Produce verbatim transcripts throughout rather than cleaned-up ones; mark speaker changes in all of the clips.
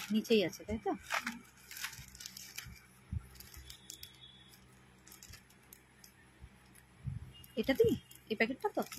Speaker 1: নিচেই আছে, তাই তো? এটা দিই, এই প্যাকেটটা তো।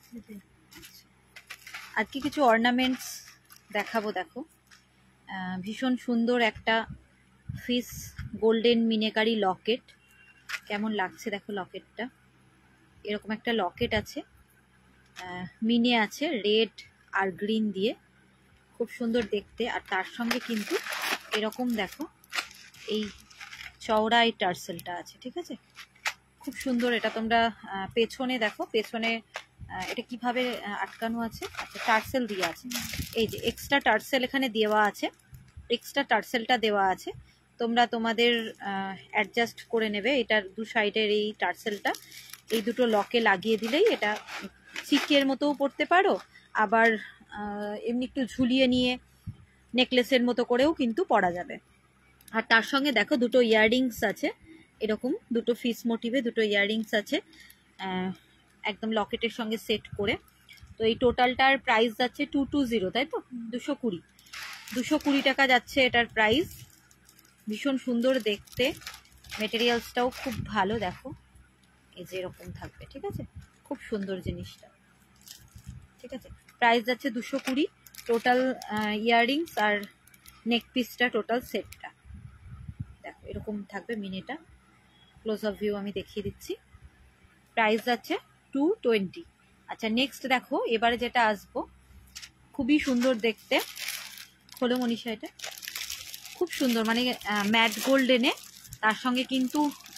Speaker 1: আজকে কিছু অর্নামেন্টস দেখাবো। দেখো ভীষণ সুন্দর একটা ফিস গোল্ডেন মিনেকারি লকেট। কেমন লাগছে দেখো লকেটটা। এরকম একটা লকেট আছে, মিনে আছে রেড আর গ্রিন দিয়ে, খুব সুন্দর দেখতে। আর তার সঙ্গে কিন্তু এরকম দেখো এই চওড়া এই টার্সেলটা আছে, ঠিক আছে? খুব সুন্দর। এটা তোমরা পেছনে দেখো, পেছনে এটা কিভাবে আটকানো আছে। আচ্ছা, টার্সেল দিয়ে আছে, এই যে এক্সট্রা টার্সেল এখানে দেওয়া আছে, এক্সট্রা টার্সেলটা দেওয়া আছে। তোমরা তোমাদের অ্যাডজাস্ট করে নেবে। এটার দু সাইডের এই টার্সেলটা এই দুটো লকে লাগিয়ে দিলেই এটা চিকের মতোও পরতে পারো, আবার এমনি একটু ঝুলিয়ে নিয়ে নেকলেসের মতো করেও কিন্তু পরা যাবে। আর তার সঙ্গে দেখো দুটো ইয়াররিংস আছে, এরকম দুটো ফিস মোটিভে দুটো ইয়াররিংস আছে একদম লকেটের সঙ্গে সেট করে। তো এই টোটালটার প্রাইস যাচ্ছে টু টু জিরো, তাই তো? দুশো কুড়ি দুশো কুড়ি টাকা যাচ্ছে এটার প্রাইস। ভীষণ সুন্দর দেখতে, মেটেরিয়ালসটাও খুব ভালো। দেখো এই যে এরকম থাকবে, ঠিক আছে? খুব সুন্দর জিনিসটা, ঠিক আছে? প্রাইস যাচ্ছে দুশো কুড়ি। টোটাল ইয়াররিংস আর নেক পিসটা টোটাল সেটটা দেখো এরকম থাকবে। মিনিটা ক্লোজ অফ ভিউ আমি দেখিয়ে দিচ্ছি। প্রাইস যাচ্ছে টু টোয়েন্টি। আচ্ছা নেক্সট দেখো, এবারে যেটা আসবো খুবই সুন্দর দেখতে। খোলো মনীষা, এটা খুব সুন্দর, মানে ম্যাট গোল্ডেনে তার সঙ্গে কিন্তু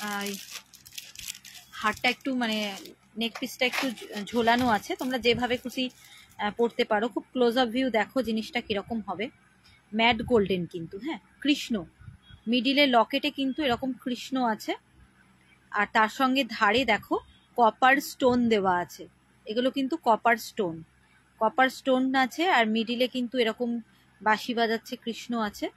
Speaker 1: হারটা একটু মানে নেক পিসটা একটু ঝোলানো আছে। তোমরা যেভাবে খুশি পরতে পারো। খুব ক্লোজ অফ ভিউ দেখো জিনিসটা কিরকম হবে। ম্যাট গোল্ডেন কিন্তু, হ্যাঁ, কৃষ্ণ মিডিলে লকেটে কিন্তু এরকম কৃষ্ণ আছে। আর তার সঙ্গে ধারে দেখো কপার স্টোন দেওয়া আছে। এগুলো কিন্তু কপার স্টোন, কপার স্টোন আছে। আর মিডিলে কিন্তু এরকম বাঁশি বাজাচ্ছে কৃষ্ণ আছে।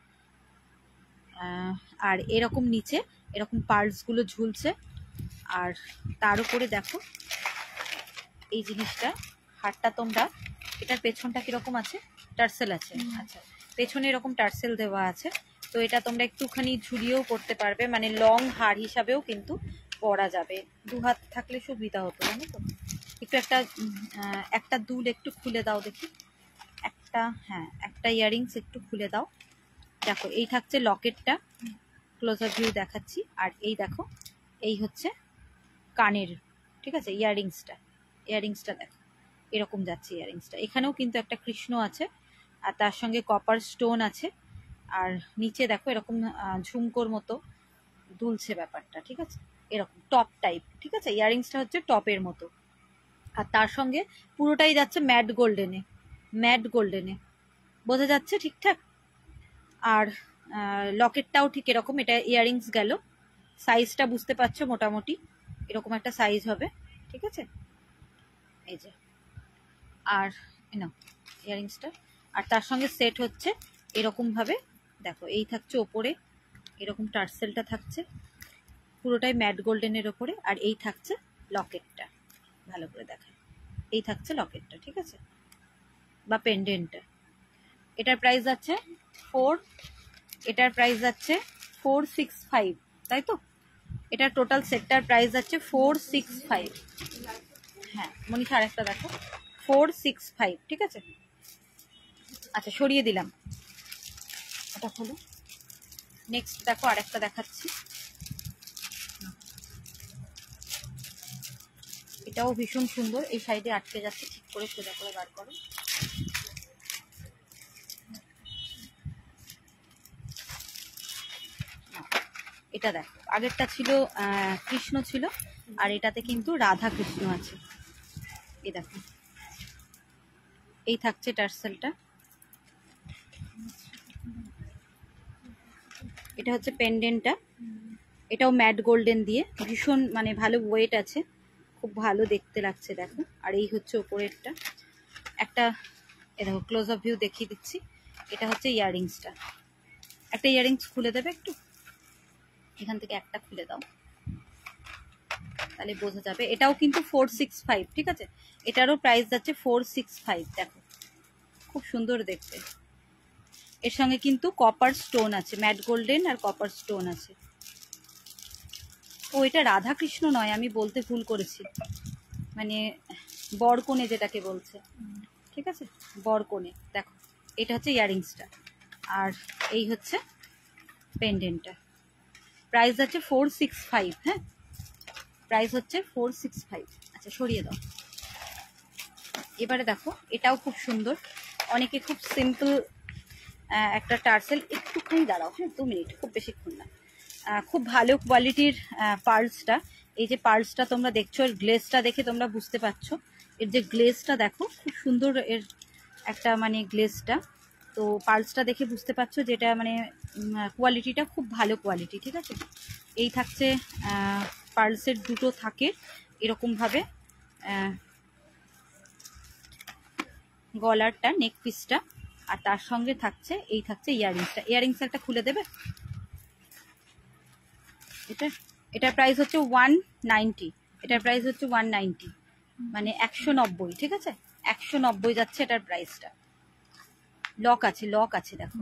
Speaker 1: আর এরকম নিচে এরকম পার্লসগুলো ঝুলছে। আর তার উপরে দেখো এই জিনিসটা, হারটা তোমরা, এটার পেছনটা কিরকম আছে, টার্সেল আছে। আচ্ছা, পেছনে এরকম টার্সেল দেওয়া আছে। তো এটা তোমরা একটুখানি ঝুলিয়েও পরতে পারবে, মানে লং হার হিসাবেও কিন্তু পরা যাবে। দু হাত থাকলে সুবিধা হতো, জানো তো? একটু একটা একটা দুল একটু খুলে দাও দেখি, একটা, হ্যাঁ একটা ইয়াররিংস একটু খুলে দাও। দেখো এই থাকছে লকেটটা, ক্লোজ আপ ভিউ দেখাচ্ছি। আর এই দেখো এই হচ্ছে কানের, ঠিক আছে? ইয়াররিংসটা, ইয়াররিংসটা দেখো এরকম যাচ্ছে ইয়াররিংসটা। এখানেও কিন্তু একটা কৃষ্ণ আছে আর তার সঙ্গে কপার স্টোন আছে। আর নিচে দেখো এরকম ঝুমকোর মতো দুলছে ব্যাপারটা, ঠিক আছে? এরকম টপ টাইপ, ঠিক আছে? ইয়াররিংসটা হচ্ছে টপের মতো। আর তার সঙ্গে পুরোটাই যাচ্ছে ম্যাট গোল্ডেনে, ম্যাট গোল্ডেনে, বোঝা যাচ্ছে ঠিকঠাক? আর লকেটটাও ঠিক এরকম। এটা ইয়াররিংস গেল, সাইজটা বুঝতে পারছো, মোটামুটি এরকম একটা সাইজ হবে, ঠিক আছে? এই যে, আর না ইয়াররিংসটা, আর তার সঙ্গে সেট হচ্ছে এরকম ভাবে। দেখো এই থাকছে ওপরে এরকম টার্সেলটা থাকছে পুরোটাই ম্যাট গোল্ডেনের ওপরে। আর এই থাকছে লকেটটা, ভালো করে দেখায়, এই থাকছে লকেটটা, ঠিক আছে? বা পেন্ডেন্টটা। এটার প্রাইস আছে ফোর, এটার প্রাইস যাচ্ছে ফোর সিক্স ফাইভ, তাই তো? এটার টোটাল সেটটার প্রাইস যাচ্ছে ফোর সিক্স ফাইভ। হ্যাঁ মনীষা, আরেকটা দেখো, ফোর সিক্স ফাইভ, ঠিক আছে? আচ্ছা সরিয়ে দিলাম, এটা হলো। নেক্সট দেখো আরেকটা দেখাচ্ছি, এটাও ভীষণ সুন্দর। এই সাইডে আটকে যাচ্ছে, ঠিক করে সোজা করে বার করো। এটা দেখো, আগেরটা ছিল কৃষ্ণ ছিল, আর এটাতে কিন্তু রাধা কৃষ্ণ আছে। এই দেখো এই থাকছে টার্সেলটা। এটা হচ্ছে পেন্ডেন্টটা, এটাও ম্যাট গোল্ডেন দিয়ে, ভীষণ মানে ভালো ওয়েট আছে, খুব ভালো দেখতে লাগছে দেখো। আর এই হচ্ছে ওপরেরটা একটা, এ দেখো ক্লোজ আপ ভিউ দেখিয়ে দিচ্ছি। এটা হচ্ছে ইয়াররিংসটা। একটা ইয়াররিংস খুলে দেবে একটু, এখান থেকে একটা খুলে দাও, তাহলে বোঝা যাবে। এটাও কিন্তু ফোর সিক্স ফাইভ, ঠিক আছে? এটারও প্রাইস যাচ্ছে ফোর সিক্স ফাইভ। দেখো খুব সুন্দর দেখতে। এর সঙ্গে কিন্তু কপার স্টোন আছে, ম্যাট গোল্ডেন আর কপার স্টোন আছে। ও এটা রাধাকৃষ্ণ নয়, আমি বলতে ভুল করেছি, মানে বরকনে যেটাকে বলছে, ঠিক আছে, বরকনে। দেখো এটা হচ্ছে ইয়াররিংসটা, আর এই হচ্ছে পেন্ডেন্টটা। প্রাইস আছে ফোর সিক্স ফাইভ। হ্যাঁ, প্রাইস হচ্ছে ফোর সিক্স ফাইভ। আচ্ছা সরিয়ে দাও। এবারে দেখো এটাও খুব সুন্দর, অনেকে খুব সিম্পল একটা টার্সেল, একটুখানি দাঁড়াও, হ্যাঁ দু মিনিট, খুব বেশিক্ষণ না। খুব ভালো কোয়ালিটির পার্লসটা, এই যে পার্লসটা তোমরা দেখছো, এর গ্লেজটা দেখে তোমরা বুঝতে পারছো, এর যে গ্লেজটা দেখো খুব সুন্দর, এর একটা মানে গ্লেজটা, তো পার্লসটা দেখে বুঝতে পারছো যেটা মানে কোয়ালিটিটা খুব ভালো কোয়ালিটি, ঠিক আছে। এই থাকছে পার্লসের দুটো থাকে এরকমভাবে গলারটা, নেক পিসটা, আর তার সঙ্গে থাকছে এই থাকছে ইয়াররিংসটা। ইয়াররিংস একটা খুলে দেবে এটা। এটার প্রাইস হচ্ছে ওয়ান নাইনটি, এটার প্রাইস হচ্ছে ওয়ান নাইনটি, মানে একশো নব্বই, ঠিক আছে, একশো নব্বই যাচ্ছে এটার প্রাইসটা। লক আছে, লক আছে, দেখো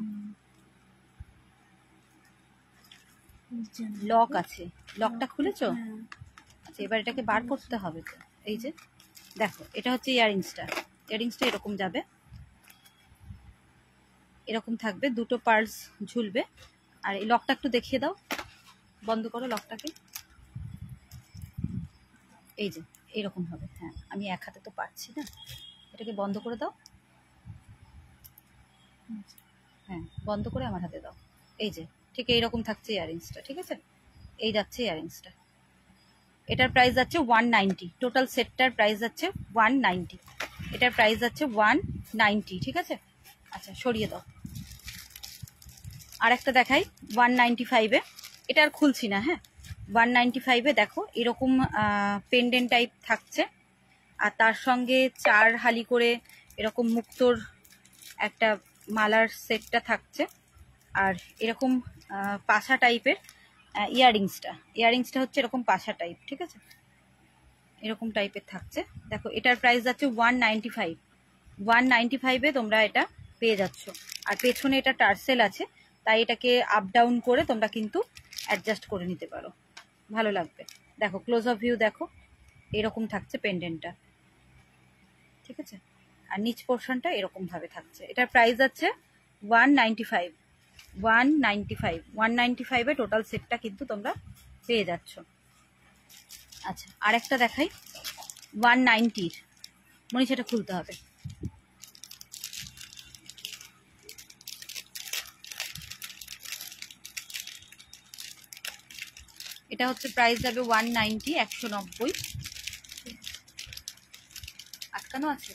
Speaker 1: লক আছে, লকটা খুলেছো? আচ্ছা এবার এটাকে বার করতে হবে তো। এই যে দেখো এটা হচ্ছে ইয়াররিংসটা, ইয়াররিংসটা এরকম যাবে, এরকম থাকবে, দুটো পার্লস ঝুলবে। আর এই লকটা একটু দেখিয়ে দাও, বন্ধ করো লকটাকে। এই যে এরকম হবে। হ্যাঁ আমি এক হাতে তো পারছি না, এটাকে বন্ধ করে দাও। হ্যাঁ বন্ধ করে আমার হাতে দাও। এই যে ঠিক এইরকম থাকছে ইয়াররিংসটা, ঠিক আছে, এই যাচ্ছে ইয়াররিংসটা। এটার প্রাইস যাচ্ছে ওয়ান নাইনটি, টোটাল সেটটার প্রাইস যাচ্ছে ওয়ান নাইনটি, এটার প্রাইস যাচ্ছে ওয়ান নাইনটি, ঠিক আছে। আচ্ছা সরিয়ে দাও। আর একটা দেখাই ওয়ান নাইনটি ফাইভে, এটা আর খুলছি না। হ্যাঁ ওয়ান নাইনটি ফাইভে দেখো এরকম পেন্ডেন্ট টাইপ থাকছে, আর তার সঙ্গে চার হালি করে এরকম মুক্তোর একটা মালার সেটটা থাকছে, আর এরকম পাশা টাইপের ইয়াররিংসটা, ইয়াররিংসটা হচ্ছে এরকম পাশা টাইপ, ঠিক আছে, এরকম টাইপের থাকছে। দেখো এটার প্রাইস যাচ্ছে one ninety five, one ninety ফাইভে তোমরা এটা পেয়ে যাচ্ছ। আর পেছনে এটা টার্সেল আছে, তাই এটাকে আপ ডাউন করে তোমরা কিন্তু অ্যাডজাস্ট করে নিতে পারো, ভালো লাগবে। দেখো ক্লোজ অফ ভিউ দেখো, এরকম থাকছে পেন্ডেন্টটা, ঠিক আছে, আর নিচ পোর্শনটা এরকম ভাবে থাকছে। এটার প্রাইস যাচ্ছে one ninety five, one ninety five, one ninety ফাইভে টোটাল সেটটা কিন্তু তোমরা পেয়ে যাচ্ছ। আচ্ছা আর একটা দেখাই ওয়ান নাইনটির, মনে সেটা খুলতে হবে। এটা হচ্ছে প্রাইস যাবে ওয়ান নাইনটি, একশো নব্বই। আটকানো আছে,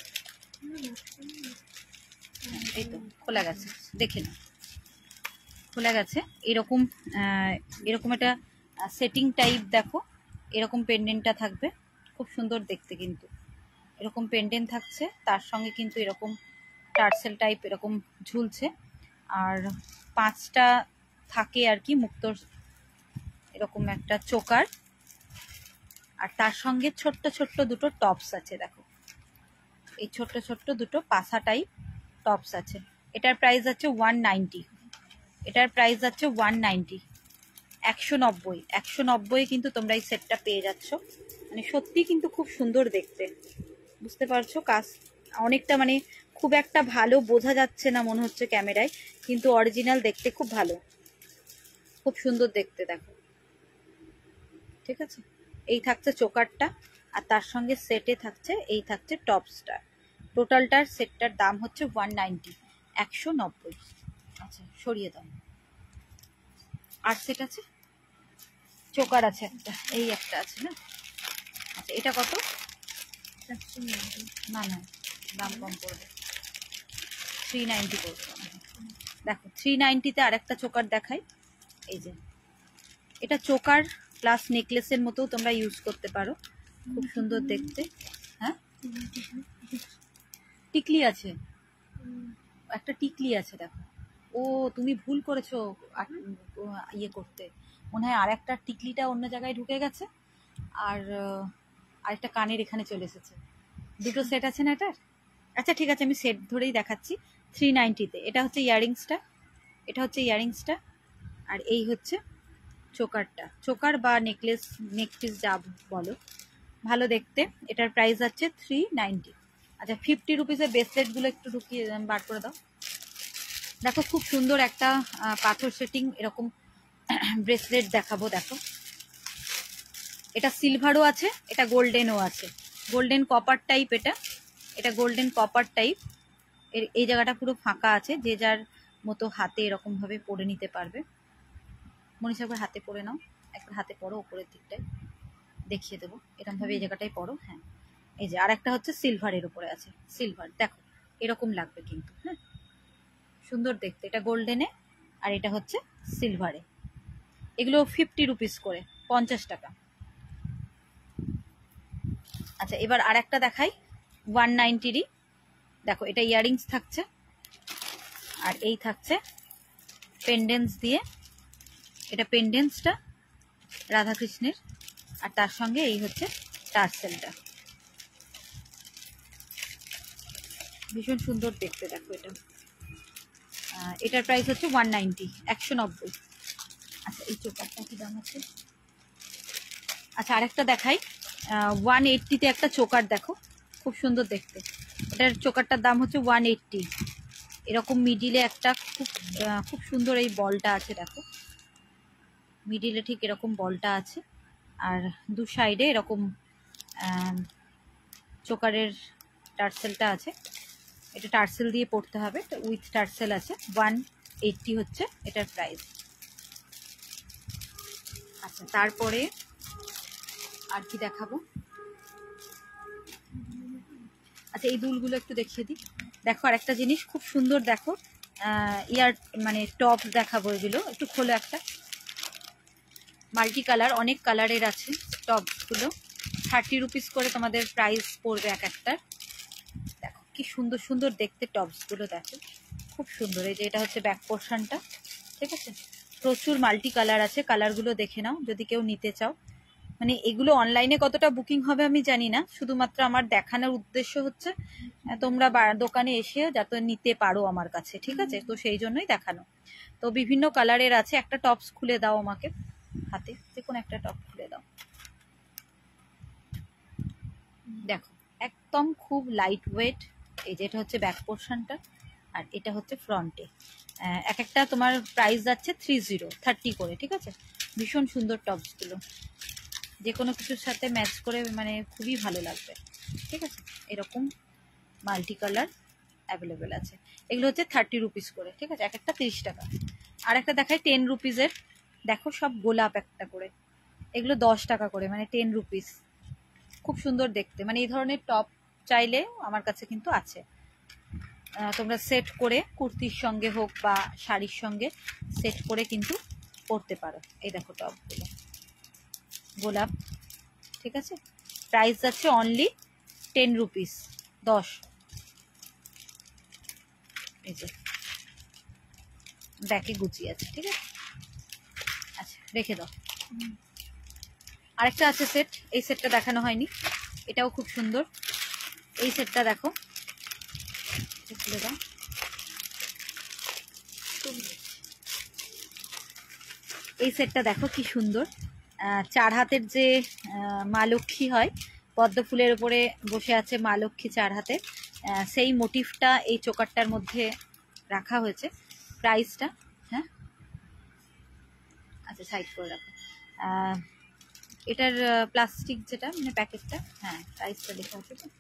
Speaker 1: এই তো খোলা গেছে, দেখে না, খোলা গেছে। এরকম এরকম একটা সেটিং টাইপ দেখো, এরকম পেন্ডেন্টটা থাকবে, খুব সুন্দর দেখতে কিন্তু, এরকম পেন্ডেন্ট থাকছে, তার সঙ্গে কিন্তু এরকম টার্সেল টাইপ এরকম ঝুলছে, আর পাঁচটা থাকে আর কি মুক্তোর এরকম একটা চোকার, আর তার সঙ্গে ছোট্ট ছোট্ট দুটো টপস আছে। দেখো এই ছোট্ট ছোট্ট দুটো পাসা টাইপ টপস আছে। এটার প্রাইস আছে ওয়ান নাইনটি, এটার প্রাইস আছে ওয়ান নাইনটি, একশো নব্বই, একশো নব্বই কিন্তু তোমরা এই সেটটা পেয়ে যাচ্ছ। মানে সত্যি কিন্তু খুব সুন্দর দেখতে, বুঝতে পারছো, কাজ অনেকটা মানে খুব একটা ভালো বোঝা যাচ্ছে না মনে হচ্ছে ক্যামেরায়, কিন্তু অরিজিনাল দেখতে খুব ভালো, খুব সুন্দর দেখতে। দেখো ঠিক আছে, এই থাকছে চোকারটা, আর তার সঙ্গে সেটে থাকছে এই থাকছে টপসটা। টোটালটার সেটটার দাম হচ্ছে ওয়ান নাইনটি, একশো নব্বই। আচ্ছা সরিয়ে দাও। আর সেট আছে, চোকার আছে একটা, এই একটা আছে না। আচ্ছা এটা কত? না না দাম কম পড়বে, থ্রি নাইনটি পড়বে। দেখো থ্রি নাইনটিতে আর একটা চোকার দেখাই, এই যে এটা চোকার প্লাস নেকলেসের মতো তোমরা ইউজ করতে পারো, খুব সুন্দর দেখতে। হ্যাঁ টিকলি আছে, একটা টিকলি আছে। দেখো ও তুমি ভুল করেছো ইয়ে করতে, মনে হয় আর একটা টিকলিটা অন্য জায়গায় ঢুকে গেছে, আর আরেকটা কানের এখানে চলে এসেছে। দুটো সেট আছে না এটার? আচ্ছা ঠিক আছে আমি সেট ধরেই দেখাচ্ছি। থ্রি নাইনটিতে এটা হচ্ছে ইয়াররিংসটা, এটা হচ্ছে ইয়ারিংসটা, আর এই হচ্ছে চোকারটা, চোকার বা নেকলেস, নেক পিস যা বলো, ভালো দেখতে। এটার প্রাইস আছে থ্রি নাইনটি। আচ্ছা, ফিফটি রুপিসের ব্রেসলেটগুলো একটু ঢুকিয়ে বার করে দাও। দেখো খুব সুন্দর একটা পাথর সেটিং এরকম ব্রেসলেট দেখাবো। দেখো এটা সিলভারও আছে, এটা গোল্ডেনও আছে, গোল্ডেন কপার টাইপ। এটা এটা গোল্ডেন কপার টাইপ। এর এই জায়গাটা পুরো ফাঁকা আছে, যে যার মতো হাতে এরকম ভাবে পরে নিতে পারবে। মনীষা একবার হাতে পরে নাও, একবার হাতে পরো, ওপরের দিকটায় দেখিয়ে দেবো, এরকম ভাবে এই জায়গাটায় পরো। হ্যাঁ, এই যে আর একটা হচ্ছে সিলভারের উপরে আছে, সিলভার দেখো এরকম লাগবে কিন্তু। হ্যাঁ, সুন্দর দেখতে। এটা গোল্ডেনে আর এটা হচ্ছে সিলভারে। এগুলো ফিফটি রুপিস করে, পঞ্চাশ টাকা। আচ্ছা, এবার আর একটা দেখাই, ওয়ান নাইনটিরই। দেখো এটা ইয়ারিংস থাকছে, আর এই থাকছে পেন্ডেন্টস দিয়ে। এটা পেন্ডেন্টসটা রাধাকৃষ্ণের, আর তার সঙ্গে এই হচ্ছে টার্সেলটা। ভীষণ সুন্দর দেখতে। দেখো এটা, এটার প্রাইস হচ্ছে ওয়ান নাইনটি, একশো নব্বই। আচ্ছা, এই চোকারটা কি দাম আছে? আচ্ছা, আরেকটা দেখাই, ওয়ান এইটটিতে একটা চোকার দেখো, খুব সুন্দর দেখতে। এটার চোকারটার দাম হচ্ছে ওয়ান এইটটি। এরকম মিডিলে একটা খুব খুব সুন্দর এই বলটা আছে। দেখো মিডিলে ঠিক এরকম বলটা আছে, আর দু সাইডে এরকম চোকারের টার্সেলটা আছে। এটা টার্সেল দিয়ে পড়তে হবে, উইথ টার্সেল আছে। ওয়ান এইটটি হচ্ছে এটার প্রাইস। আচ্ছা, তারপরে আর কি দেখাবো? আচ্ছা, এই দুলগুলো একটু দেখিয়ে দিই। দেখো আর একটা জিনিস খুব সুন্দর, দেখো ইয়ার মানে টপ দেখাবো। এগুলো একটু খোলো। একটা মাল্টি কালার, অনেক কালারের আছে টপসগুলো। থার্টি রুপিস করে তোমাদের প্রাইস পড়বে এক একটার। দেখো কি সুন্দর সুন্দর দেখতে টপসগুলো, দেখো খুব সুন্দর। এই যে এটা হচ্ছে ব্যাক পোর্শনটা, ঠিক আছে। প্রচুর মাল্টি কালার আছে, কালারগুলো দেখে নাও যদি কেউ নিতে চাও। মানে এগুলো অনলাইনে কতটা বুকিং হবে আমি জানি না, শুধুমাত্র আমার দেখানোর উদ্দেশ্য হচ্ছে তোমরা দোকানে এসে যাতে নিতে পারো আমার কাছে, ঠিক আছে। তো সেই জন্যই দেখানো। তো বিভিন্ন কালারের আছে। একটা টপস খুলে দাও আমাকে, হাতে যে কোনো একটা টপ খুলে দাও। দেখো একদম খুব লাইট ওয়েট। এই যে এটা হচ্ছে ব্যাক পোর্শনটা, আর এটা হচ্ছে ফ্রন্টে। এক একটা তোমার প্রাইস যাচ্ছে থ্রি জিরো থার্টি করে, ঠিক আছে। ভীষণ সুন্দর টপসগুলো, যে কোনো কিছুর সাথে ম্যাচ করে মানে খুবই ভালো লাগবে, ঠিক আছে। এরকম মাল্টি কালার অ্যাভেলেবেল আছে। এগুলো হচ্ছে থার্টি রুপিস করে, ঠিক আছে, এক একটা তিরিশ টাকা। আর একটা দেখাই টেন রুপিসের। দেখো সব গোলাপ একটা করে, এগুলো দশ টাকা করে, মানে টেন রুপিস। খুব সুন্দর দেখতে। মানে এই ধরনের টপ চাইলে আমার কাছে কিন্তু আছে। তোমরা সেট করে কুর্তির সঙ্গে হোক বা শাড়ির সঙ্গে সেট করে কিন্তু পরতে পারো। এই দেখো টপগুলো গোলাপ, ঠিক আছে। প্রাইস আছে অনলি টেন রুপিস, দশ। এই যে ব্যাকে গুছিয়ে আছে, ঠিক আছে। আচ্ছা, রেখে দাও। আরেকটা আছে সেট, এই সেটটা দেখানো হয়নি, এটাও খুব সুন্দর। এই সেটটা দেখো, খুলে দাও। এই সেটটা দেখো কি সুন্দর। চার হাতের যে মা লক্ষ্মী হয়, পদ্ম ফুলের উপরে বসে আছে মা লক্ষ্মী চার হাতে, সেই মোটিভটা এই চোকারটার মধ্যে রাখা হয়েছে। প্রাইসটা, হ্যাঁ আচ্ছা সাইড করে রাখো। এটার প্লাস্টিক যেটা মানে প্যাকেটটা, হ্যাঁ প্রাইসটা লেখা আছে তো।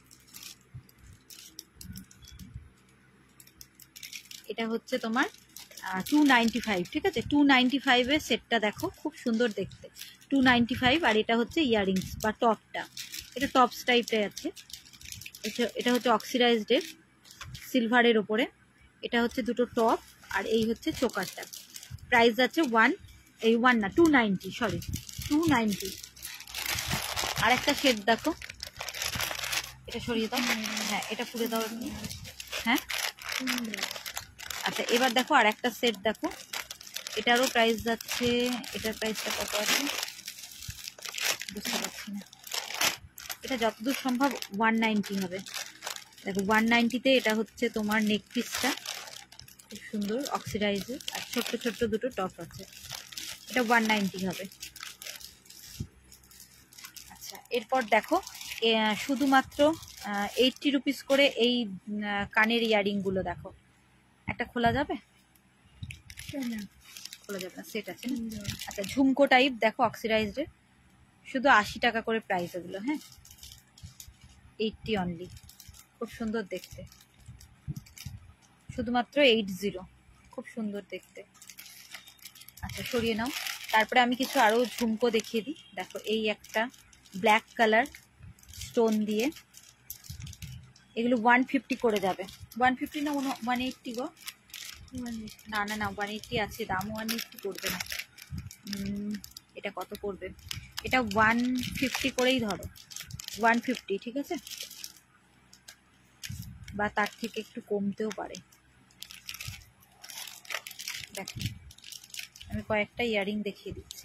Speaker 1: এটা হচ্ছে তোমার টু নাইনটি ফাইভ, ঠিক আছে। টু নাইনটি ফাইভের সেটটা দেখো খুব সুন্দর দেখতে, টু নাইনটি ফাইভ। আর এটা হচ্ছে ইয়াররিংস বা টপটা, এটা টপস টাইপের আছে। এটা হচ্ছে অক্সিডাইজডের সিলভারের ওপরে। এটা হচ্ছে দুটো টপ, আর এই হচ্ছে চোকারটা। প্রাইস আছে ওয়ান, এই ওয়ান না two ninety, sorry two ninety. আর একটা সেট দেখো, এটা সরিয়ে দাও, হ্যাঁ এটা পুড়ে দাও, হ্যাঁ আচ্ছা। এবার দেখো আর একটা সেট দেখো, এটারও প্রাইস যাচ্ছে, এটার প্রাইসটা কত আছে বুঝতে পারছি না। এটা যতদূর সম্ভব ওয়ান নাইনটি হবে। দেখো ওয়ান নাইনটিতে এটা হচ্ছে তোমার নেক পিসটা, খুব সুন্দর অক্সিডাইজের, আর ছোট্ট ছোট্ট দুটো টপ আছে। এটা ওয়ান নাইনটি হবে। আচ্ছা, এরপর দেখো শুধুমাত্র এইটটি রুপিস করে এই কানের ইয়ারিংগুলো দেখো। একটা খোলা যাবে? খোলা যাবে না, সেট আছে না। আচ্ছা, ঝুমকো টাইপ দেখো অক্সিডাইজড, শুধু আশি টাকা করে প্রাইস এগুলো। হ্যাঁ, এইটটি অনলি, খুব সুন্দর দেখতে, শুধুমাত্র এইট জিরো, খুব সুন্দর দেখতে। আচ্ছা, সরিয়ে নাও। তারপরে আমি কিছু আরো ঝুমকো দেখিয়ে দিই। দেখো এই একটা ব্ল্যাক কালার স্টোন দিয়ে, এগুলো ওয়ান ফিফটি করে যাবে। ওয়ান ফিফটি না ওয়ান এইটটি গো? না না না, ওয়ান এইটটি আছে, দাম ওয়ান এইটটি করবে না। এটা কত করবে? এটা ওয়ান ফিফটি করেই ধরো, ওয়ান ফিফটি, ঠিক আছে, বা তার থেকে একটু কমতেও পারে। দেখো আমি কয়েকটা ইয়ারিং দেখিয়ে দিচ্ছি।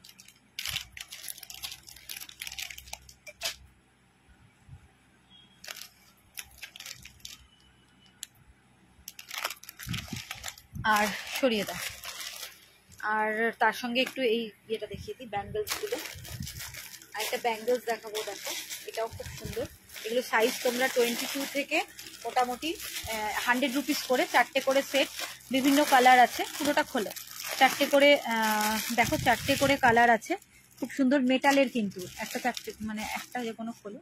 Speaker 1: আর সরিয়ে দাও। আর তার সঙ্গে একটু এই ইয়েটা দেখিয়ে দিই, ব্যাঙ্গেলসগুলো। আর একটা ব্যাঙ্গেলস দেখাবো, দেখো এটাও খুব সুন্দর। এগুলো সাইজ তোমরা টোয়েন্টি টু থেকে মোটামুটি হান্ড্রেড রুপিস করে, চারটে করে সেট, বিভিন্ন কালার আছে। পুরোটা খোলে, চারটে করে দেখো, চারটে করে কালার আছে, খুব সুন্দর মেটালের কিন্তু। একটা চারটে মানে একটা যে কোনো খোলো।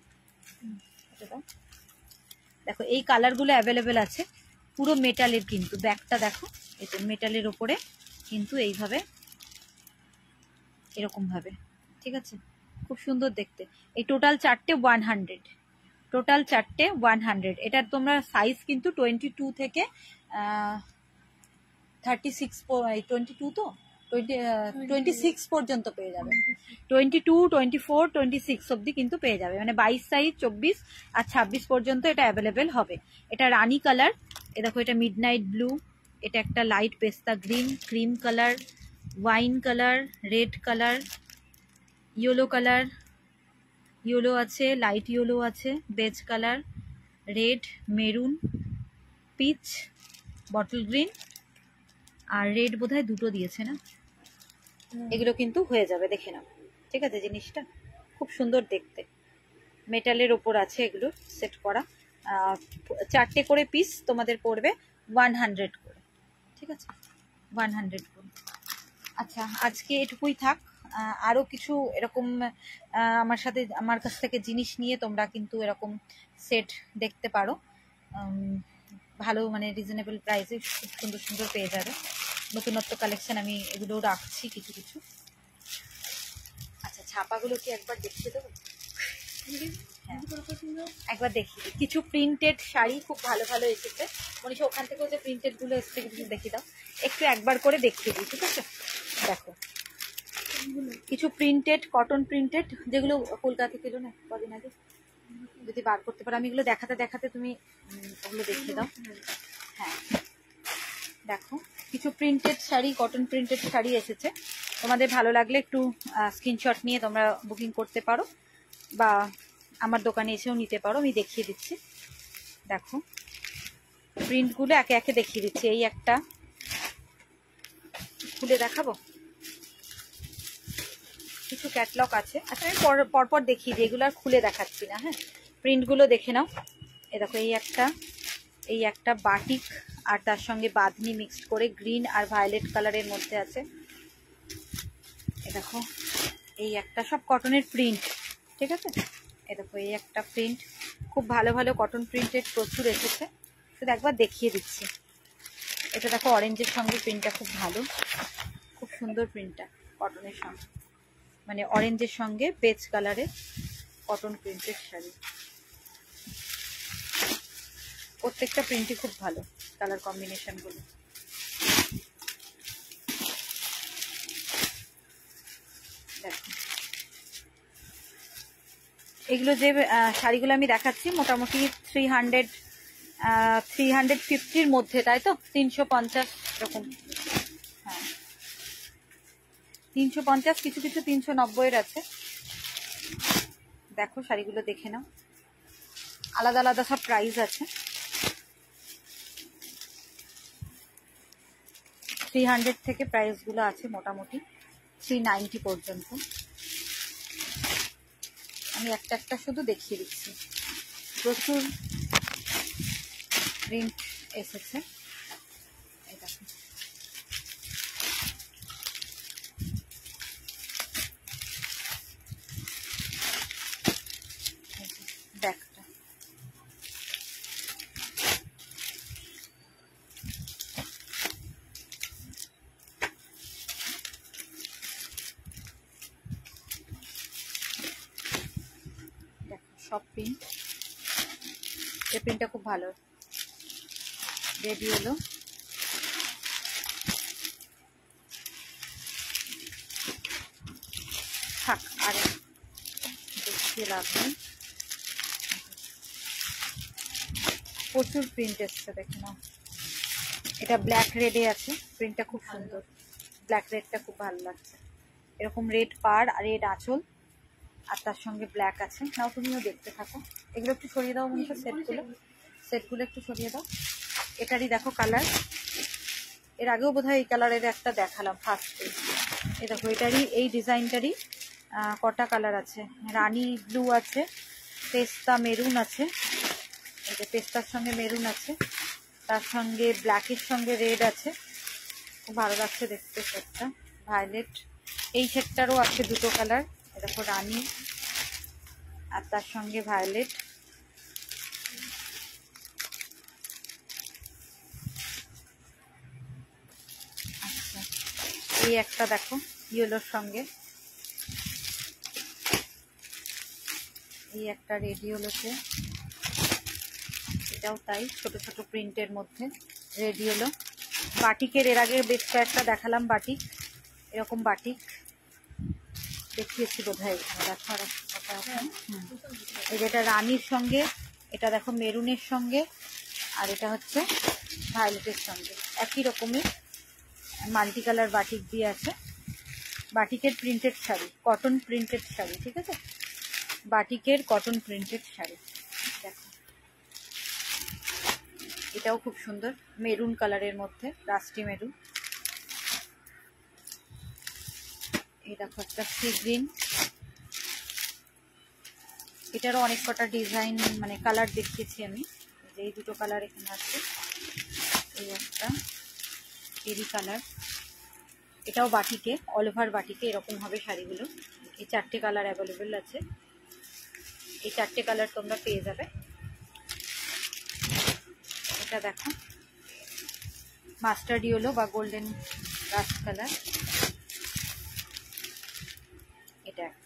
Speaker 1: দেখো এই কালারগুলো অ্যাভেলেবেল আছে, পুরো মেটালের কিন্তু। ব্যাগটা দেখো, এতে মেটালের ওপরে কিন্তু এইভাবে, এরকম ভাবে, ঠিক আছে, খুব সুন্দর দেখতে। এই টোটাল চারটে ওয়ান হান্ড্রেড, টোটাল চারটে ওয়ান হান্ড্রেড। এটার তোমরা সাইজ কিন্তু টোয়েন্টি টু থেকে থার্টি সিক্স, টোয়েন্টি টু তো টোয়েন্টি টোয়েন্টি সিক্স পর্যন্ত পেয়ে যাবে। Twenty two, twenty four, twenty six অব্দি কিন্তু পেয়ে যাবে, মানে বাইশ সাইজ, চব্বিশ আর ছাব্বিশ পর্যন্ত এটা অ্যাভেলেবেল হবে। এটা রানি কালার, এ দেখো এটা মিড নাইট ব্লু, এটা একটা লাইট পেস্তা green, cream colour, wine colour, red colour, yellow colour, yellow আছে, লাইট ইয়েলো আছে, beige colour, red, maroon, peach, bottle green, আর রেড বোধহয় দুটো দিয়েছে না। এগুলো কিন্তু হয়ে যাবে, দেখে নাও, ঠিক আছে। জিনিসটা খুব সুন্দর দেখতে, মেটালের ওপর আছে এগুলো সেট করা। চারটে করে পিস তোমাদের পড়বে ওয়ান হান্ড্রেড করে, ঠিক আছে, ওয়ান হান্ড্রেড করে। আচ্ছা, আজকে এটুকুই থাক। আরও কিছু এরকম আমার সাথে, আমার কাছ থেকে জিনিস নিয়ে তোমরা কিন্তু এরকম সেট দেখতে পারো, ভালো মানে রিজনেবল প্রাইসে খুব সুন্দর সুন্দর পেয়ে যাবে। নতুনত্ব কালেকশন আমি এগুলো রাখছি কিছু কিছু। আচ্ছা, ছাপাগুলো কি একবার দেখিয়ে দেবো? হ্যাঁ, একবার দেখিয়ে দিই। কিছু প্রিন্টেড শাড়ি খুব ভালো ভালো এসেছে। মনীষা, ওখান থেকেও যে প্রিন্টেড গুলো এসেছে কিছু দেখিয়ে দাও, একটু একবার করে দেখিয়ে দিই, ঠিক আছে। দেখো কিছু প্রিন্টেড, কটন প্রিন্টেড, যেগুলো কলকাতা থেকে এলো না কদিন আগে, যদি বার করতে পারো। আমি এগুলো দেখাতে দেখাতে তুমি ওগুলো দেখিয়ে দাও। হ্যাঁ, দেখো কিছু printed sari, cotton printed sari এসেছে। তোমাদের ভালো লাগলে একটু স্ক্রিনশট নিয়ে তোমরা বুকিং করতে পারো, বা আমার দোকানে এসেও নিতে পারো। আমি দেখিয়ে দিচ্ছি, দেখো প্রিন্টগুলো একে একে দেখিয়ে দিচ্ছি। এই একটা খুলে দেখাবো, কিছু ক্যাটলগ আছে। আচ্ছা, আমি পরপর দেখিয়ে দিই, এগুলো আর খুলে দেখাচ্ছি না। হ্যাঁ, প্রিন্টগুলো দেখে নাও। এ দেখো এই একটা, এই একটা বাটিক আর তার সঙ্গে বাঁধনি মিক্সড করে গ্রিন আর ভায়োলেট কালারের মধ্যে আছে। এ দেখো এই একটা, সব কটনের প্রিন্ট, ঠিক আছে। এ দেখো এই একটা প্রিন্ট, খুব ভালো ভালো কটন প্রিন্টেড প্রচুর এসেছে, শুধু একবার দেখিয়ে দিচ্ছি। এটা দেখো অরেঞ্জের সঙ্গে প্রিন্টটা খুব ভালো, খুব সুন্দর প্রিন্টটা কটনের সঙ্গে, মানে অরেঞ্জের সঙ্গে বেজ কালারের কটন প্রিন্টেড শাড়ি। প্রত্যেকটা প্রিন্টই খুব ভালো, কালার কম্বিনেশন গুলো। দেখো এগুলো যে শাড়িগুলো আমি দেখাচ্ছি মোটামুটি থ্রি হান্ড্রেড থ্রি হান্ড্রেড ফিফটির মধ্যে, তাই তো? তিনশো পঞ্চাশ এরকম। হ্যাঁ, তিনশো পঞ্চাশ, কিছু কিছু তিনশো নব্বইয়ের আছে। দেখো শাড়িগুলো দেখে নাও, আলাদা আলাদা সব প্রাইস আছে। থ্রি হান্ড্রেড থেকে প্রাইসগুলো আছে মোটামুটি থ্রি নাইনটি পর্যন্ত। আমি একটা একটা শুধু দেখিয়ে দিচ্ছি। প্রচুর প্রিন্ট এসেছে। এই দেখুন, ব্যাগটা সব প্রিন্ট। এই প্রিন্টটা খুব ভালো, রেডি হলো। থাক, আর দেখিয়ে লাভ নেই। প্রচুর প্রিন্ট এসছে, দেখে নাও। এটা ব্ল্যাক রেডে আছে, প্রিন্টটা খুব সুন্দর। ব্ল্যাক রেডটা খুব ভালো লাগছে। এরকম রেড পাড় আর রেড আঁচল, আর তার সঙ্গে ব্ল্যাক আছে। নাও, তুমিও দেখতে থাকো। এগুলো একটু সরিয়ে দাও মনীষা, সেটগুলো সেটগুলো একটু সরিয়ে দাও। এটারই দেখো কালার, এর আগেও বোধহয় এই কালারের একটা দেখালাম ফার্স্টে। এই দেখো, এটারই এই ডিজাইনটারই কটা কালার আছে। রানী ব্লু আছে, পেস্তা মেরুন আছে, এই যে পেস্তার সঙ্গে মেরুন আছে, তার সঙ্গে ব্ল্যাকের সঙ্গে রেড আছে। খুব ভালো লাগছে দেখতে সেটটা। ভায়োলেট, এই সেটটারও আছে দুটো কালার। দেখো, রানী আর তার সঙ্গে ভায়োলেট। আচ্ছা, এই একটা দেখো ইয়েলোর সঙ্গে, এই একটা রেড ইয়েলোতে, এটাও তাই, ছোট ছোট প্রিন্টের মধ্যে রেড ইয়েলো। বাটিকের এর আগে বেশ কয়েকটা দেখালাম, বাটিক, এরকম বাটিক দেখিয়েছি বোধহয় এখানে। দেখো আর এই যেটা রানীর সঙ্গে, এটা দেখো মেরুনের সঙ্গে, আর এটা হচ্ছে ভায়োলেটের সঙ্গে। একই রকমের মাল্টি কালার বাটিক দিয়ে আছে। বাটিকের printed sari, cotton printed sari, ঠিক আছে, বাটিকের কটন প্রিন্টেড শাড়ি। দেখো, এটাও খুব সুন্দর, মেরুন কালারের মধ্যে, রাস্টি মেরুন। এই দেখো একটা সি গ্রিন, এটারও অনেক কটা ডিজাইন মানে কালার দেখিয়েছি আমি। এই দুটো কালার এখানে আছে, এই একটা এরি কালার, এটাও বাটিকে, অল ওভার বাটিকে এরকম হবে শাড়িগুলো। এই চারটে কালার অ্যাভেলেবেল আছে, এই চারটে কালার তোমরা পেয়ে যাবে। এটা দেখো মাস্টার্ড ইয়েলো বা গোল্ডেন রাস্ট কালার, এটা